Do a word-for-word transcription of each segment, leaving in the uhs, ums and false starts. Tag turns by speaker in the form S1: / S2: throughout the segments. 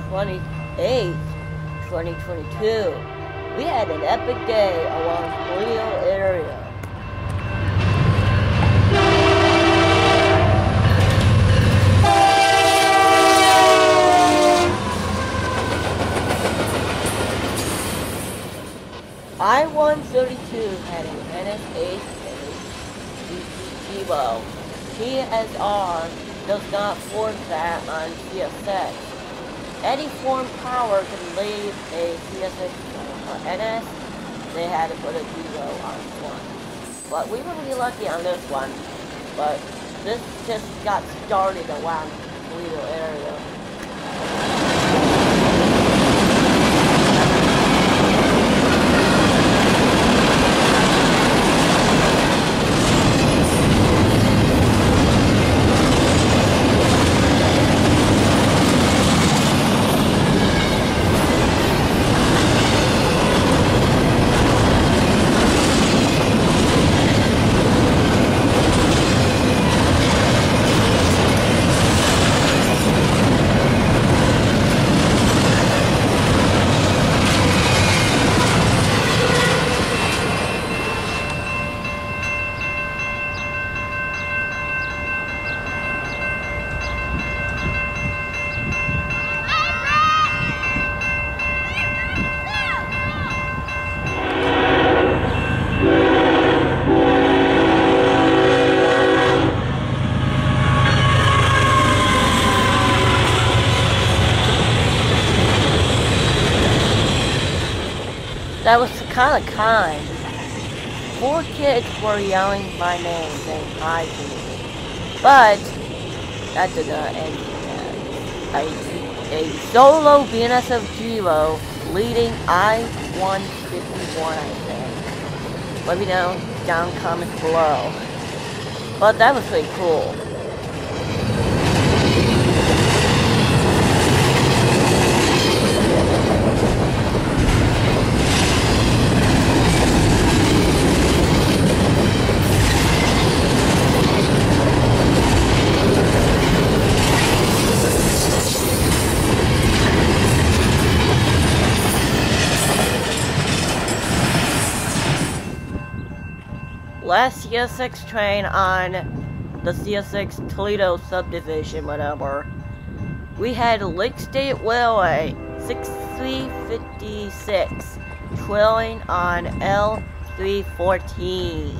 S1: twenty-eighth, twenty twenty-two. We had an epic day along Toledo area. I one thirty-two had an N S eight Gevo. T S R does not form that on C S X. Any form power can leave a C S X uh, N S. They had to put a Gevo on one. But we were really lucky on this one. But this just got started around the Toledo area. That was kind of kind. Four kids were yelling my name, saying hi to me. But that did not end that. A, a solo B N S F Gevo leading I one fifty-one, I think. Let me know down comments below. But that was pretty cool. Last C S X train on the C S X Toledo subdivision, whatever. We had Lake State Railway sixty-three fifty-six trailing on L three fourteen.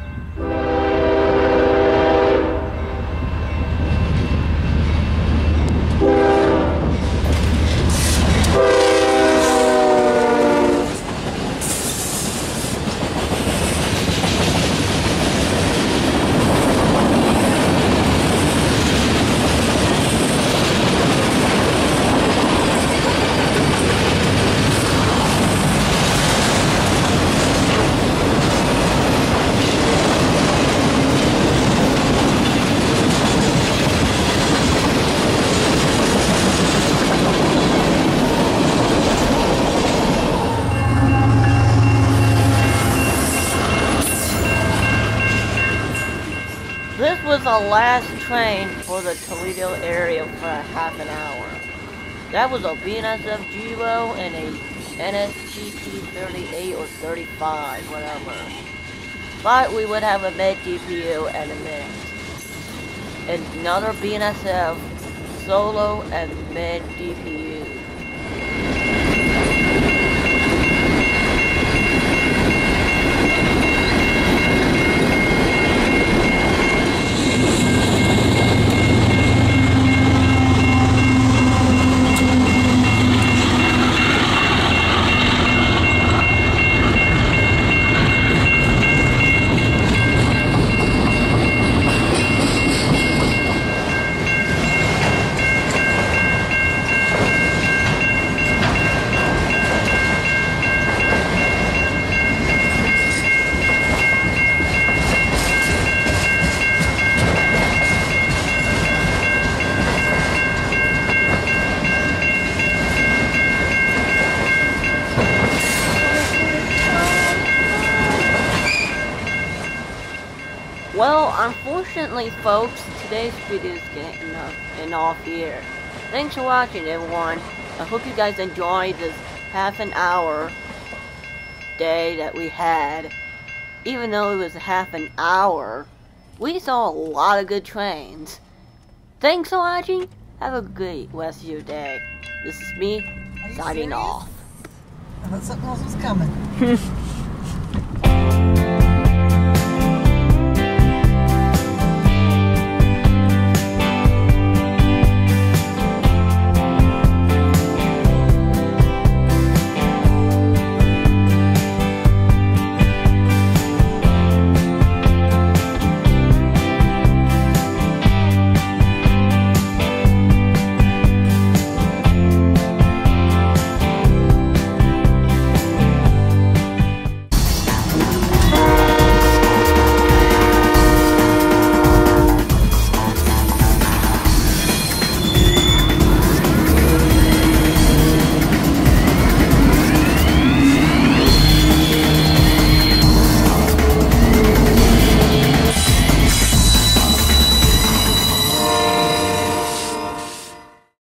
S1: This was the last train for the Toledo area for a half an hour. That was a B N S F Gevo and a N S G T thirty-eight or thirty-five, whatever. But we would have a mid D P U and a mid. And another B N S F solo and mid D P U. Well, unfortunately, folks, today's video is getting off here. Thanks for watching, everyone. I hope you guys enjoyed this half an hour day that we had. Even though it was half an hour, we saw a lot of good trains. Thanks for watching. Have a great rest of your day. This is me, signing off.
S2: I thought something else was coming.